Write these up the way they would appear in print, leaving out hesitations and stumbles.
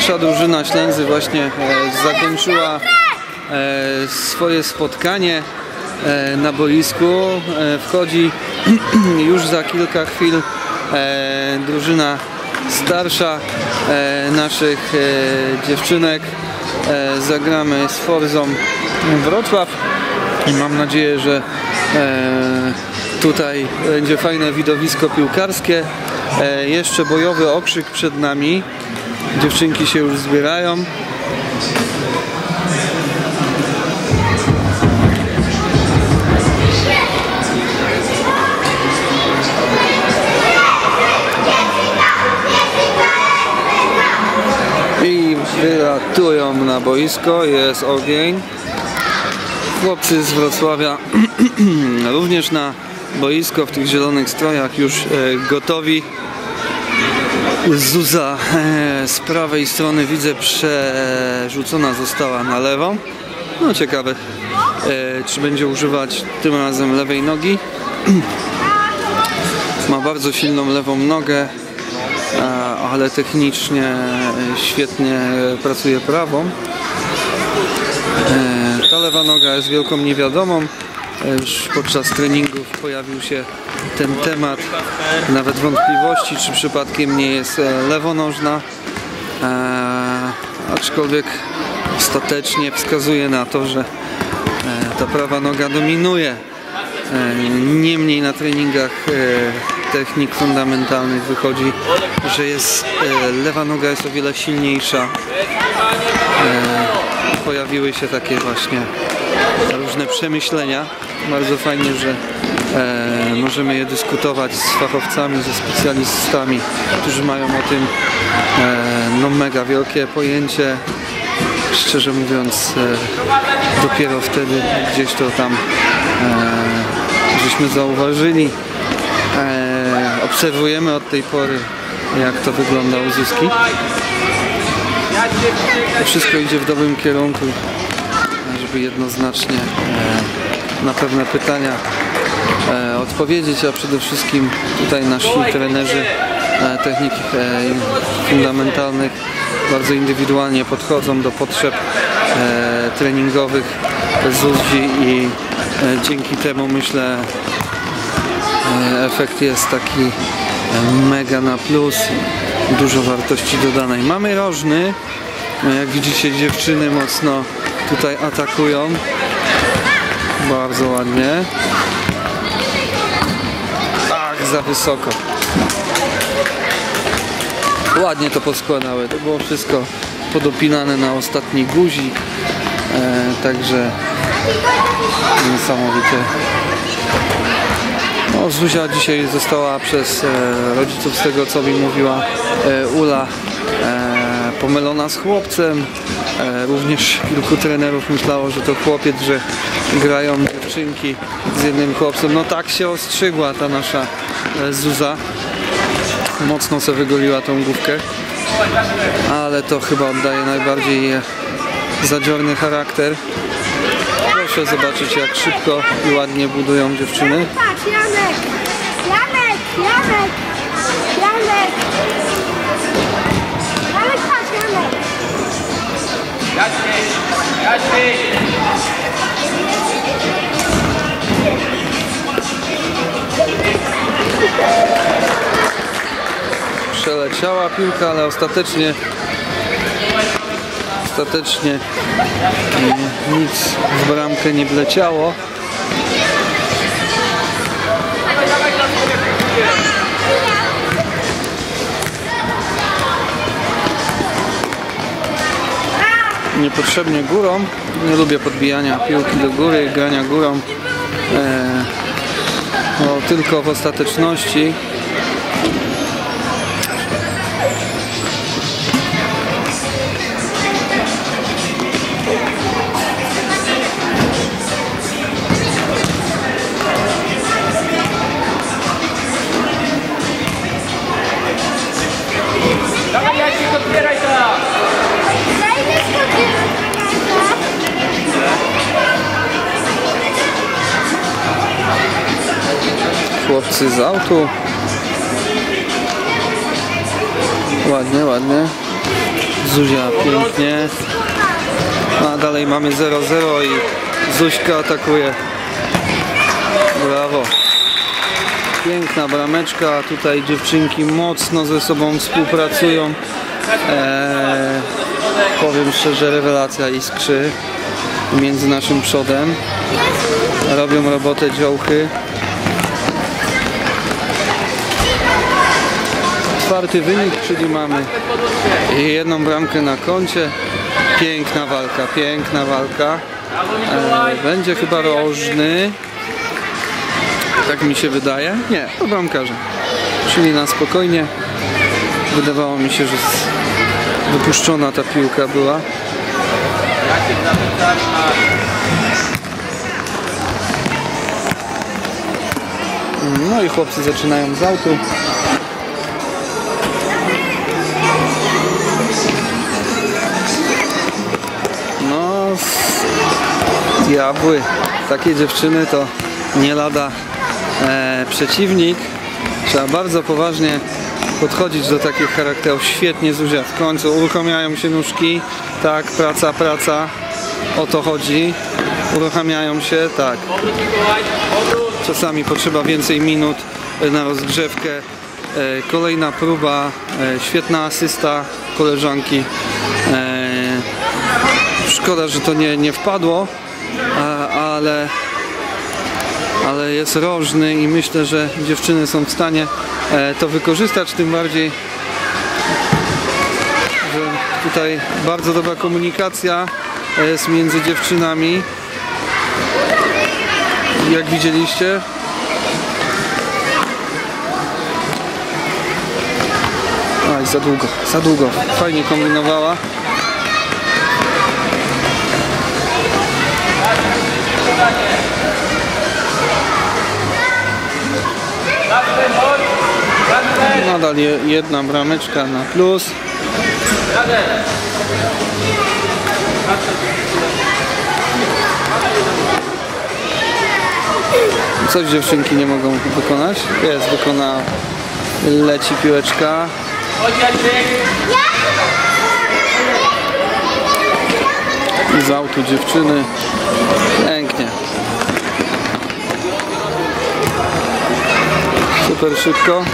Nasza drużyna Ślęzy właśnie zakończyła swoje spotkanie na boisku. Wchodzi już za kilka chwil drużyna starsza naszych dziewczynek. Zagramy z Forzą Wrocław i mam nadzieję, że tutaj będzie fajne widowisko piłkarskie. Jeszcze bojowy okrzyk przed nami. Dziewczynki się już zbierają. I wylatują na boisko. Jest ogień. Chłopcy z Wrocławia również na boisko w tych zielonych strojach już gotowi. Zuza z prawej strony widzę przerzucona została na lewą. No ciekawe, czy będzie używać tym razem lewej nogi. Ma bardzo silną lewą nogę, ale technicznie świetnie pracuje prawą. Ta lewa noga jest wielką niewiadomą. Już podczas treningów pojawił się ten temat, nawet wątpliwości, czy przypadkiem nie jest lewonożna, aczkolwiek ostatecznie wskazuje na to, że ta prawa noga dominuje. Niemniej na treningach technik fundamentalnych wychodzi, że lewa noga jest o wiele silniejsza. Pojawiły się takie właśnie różne przemyślenia. Bardzo fajnie, że możemy je dyskutować z fachowcami, ze specjalistami, którzy mają o tym no mega wielkie pojęcie. Szczerze mówiąc, dopiero wtedy gdzieś to tam żeśmy zauważyli. Obserwujemy od tej pory, jak to wygląda u Zuzki. To wszystko idzie w dobrym kierunku, żeby jednoznacznie na pewne pytania odpowiedzieć, a przede wszystkim tutaj nasi trenerzy technik fundamentalnych bardzo indywidualnie podchodzą do potrzeb treningowych Zuzi i dzięki temu, myślę, efekt jest taki mega na plus, dużo wartości dodanej. Mamy rożny, jak widzicie, dziewczyny mocno tutaj atakują, bardzo ładnie. Ach, za wysoko. Ładnie to poskładały, to było wszystko podopinane na ostatni guzik, także niesamowite. No, Zuzia dzisiaj została przez rodziców, z tego co mi mówiła Ula, pomylona z chłopcem. Również kilku trenerów myślało, że to chłopiec, że grają dziewczynki z jednym chłopcem. No tak się ostrzygła ta nasza Zuza. Mocno sobie wygoliła tą główkę, ale to chyba oddaje najbardziej zadziorny charakter. Proszę zobaczyć, jak szybko i ładnie budują dziewczyny. Patrz, Janek! Janek! Janek! Janek! Janek, patrz, Janek! Przeleciała piłka, ale ostatecznie nic w bramkę nie wleciało. Niepotrzebnie górą. Nie lubię podbijania piłki do góry, grania górą. No, tylko w ostateczności. Dawaj, Jacek, odbieraj to! Chłopcy z autu. Ładnie, ładnie. Zuzia pięknie. A dalej mamy 0-0 i Zuśka atakuje. Brawo. Piękna brameczka. Tutaj dziewczynki mocno ze sobą współpracują. Powiem szczerze, rewelacja iskrzy między naszym przodem. Robią robotę dziołchy. Czwarty wynik, czyli mamy jedną bramkę na koncie. Piękna walka, piękna walka. Będzie chyba rożny. Tak mi się wydaje. Nie, to bramkarze. Czyli na spokojnie. Wydawało mi się, że wypuszczona ta piłka była. No i chłopcy zaczynają z autu. No, diabły. Takie dziewczyny to nie lada przeciwnik. Trzeba bardzo poważnie podchodzić do takich charakterów. Świetnie Zuzia, w końcu uruchamiają się nóżki. Tak, praca, praca. O to chodzi. Uruchamiają się, tak. Czasami potrzeba więcej minut na rozgrzewkę. Kolejna próba, świetna asysta koleżanki. Szkoda, że to nie wpadło, ale jest rożny i myślę, że dziewczyny są w stanie to wykorzystać, tym bardziej, że tutaj bardzo dobra komunikacja jest między dziewczynami. Jak widzieliście. Aj, za długo. Fajnie kombinowała. Nadal jedna brameczka na plus. Coś dziewczynki nie mogą wykonać. Jest, wykonała. Leci piłeczka. I z autu dziewczyny. Pięknie. Super szybko.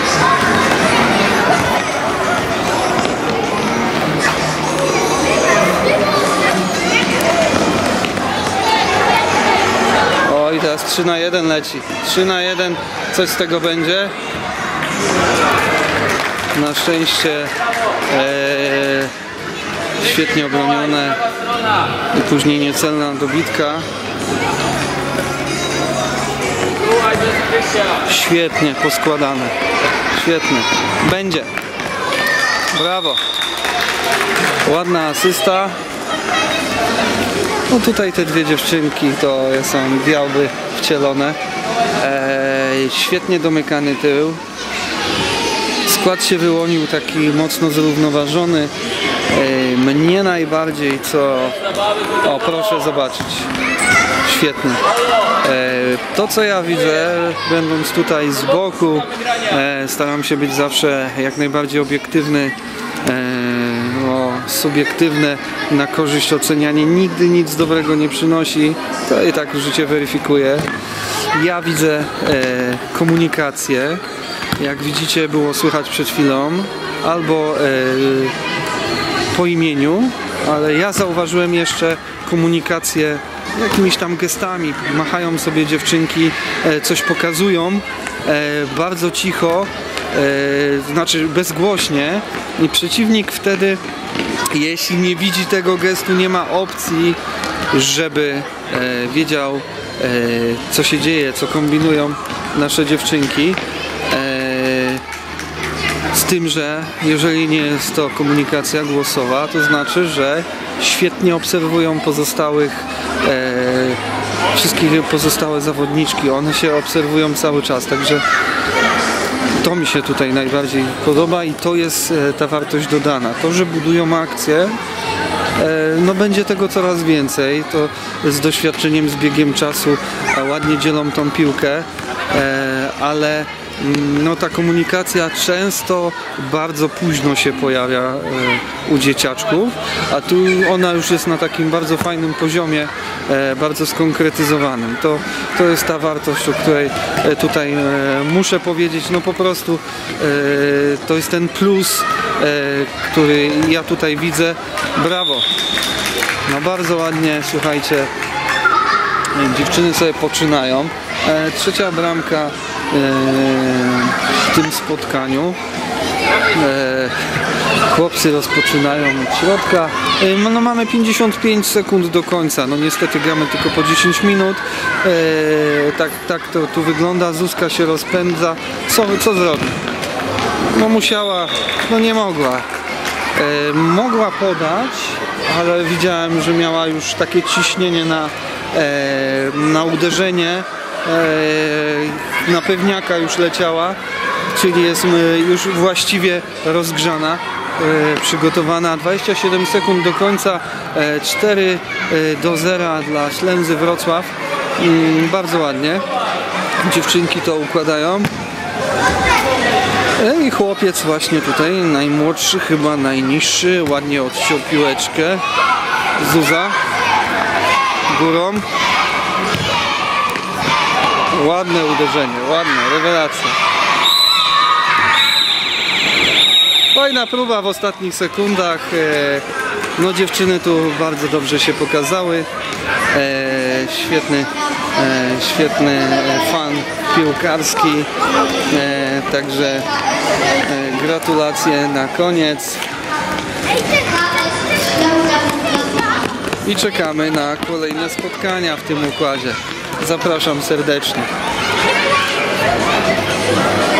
O, i teraz 3-1 leci. 3-1. Coś z tego będzie. Na szczęście świetnie obronione i później niecelna dobitka. Świetnie poskładane. Świetnie. Będzie. Brawo. Ładna asysta. No tutaj te dwie dziewczynki to są diabły wcielone. Świetnie domykany tył. Skład się wyłonił taki mocno zrównoważony. Mnie najbardziej co... O, proszę zobaczyć. Świetnie. To co ja widzę, będąc tutaj z boku, staram się być zawsze jak najbardziej obiektywny, subiektywne, na korzyść ocenianie nigdy nic dobrego nie przynosi. To i tak życie weryfikuje. Ja widzę komunikację. Jak widzicie, było słychać przed chwilą, albo po imieniu, ale ja zauważyłem jeszcze komunikację jakimiś tam gestami. Machają sobie dziewczynki, coś pokazują, bardzo cicho, znaczy bezgłośnie, i przeciwnik wtedy, jeśli nie widzi tego gestu, nie ma opcji, żeby wiedział, co się dzieje, co kombinują nasze dziewczynki. Z tym, że jeżeli nie jest to komunikacja głosowa, to znaczy, że świetnie obserwują wszystkie pozostałe zawodniczki. One się obserwują cały czas, także to mi się tutaj najbardziej podoba i to jest ta wartość dodana. To, że budują akcję, no będzie tego coraz więcej. To z doświadczeniem, z biegiem czasu ładnie dzielą tą piłkę, ale no ta komunikacja często bardzo późno się pojawia u dzieciaczków, a tu ona już jest na takim bardzo fajnym poziomie, bardzo skonkretyzowanym. To jest ta wartość, o której tutaj muszę powiedzieć, no po prostu to jest ten plus, który ja tutaj widzę. Brawo! No bardzo ładnie, słuchajcie, dziewczyny sobie poczynają. Trzecia bramka w tym spotkaniu. Chłopcy rozpoczynają od środka. No mamy 55 sekund do końca. No niestety gramy tylko po 10 minut. Tak to tu wygląda. Zuzka się rozpędza. Co zrobi? No musiała, no nie mogła. Mogła podać, ale widziałem, że miała już takie ciśnienie na uderzenie. Na pewniaka już leciała, czyli jest już właściwie rozgrzana, przygotowana. 27 sekund do końca, 4-0 dla Ślęzy Wrocław. Bardzo ładnie dziewczynki to układają. I chłopiec właśnie tutaj, najmłodszy, chyba najniższy, ładnie odciął piłeczkę. Zuza górą. Ładne uderzenie, ładne, rewelacja. Fajna próba w ostatnich sekundach. No dziewczyny tu bardzo dobrze się pokazały. Świetny fan piłkarski. Także gratulacje na koniec. I czekamy na kolejne spotkania w tym układzie. Zapraszam serdecznie.